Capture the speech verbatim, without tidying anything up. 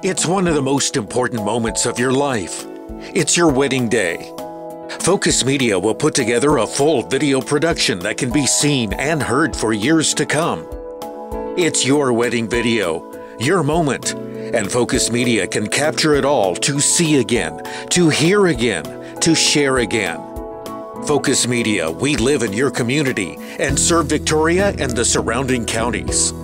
It's one of the most important moments of your life. It's your wedding day. Focus Media will put together a full video production that can be seen and heard for years to come. It's your wedding video, your moment, and Focus Media can capture it all to see again, to hear again, to share again. Focus Media, we live in your community and serve Victoria and the surrounding counties.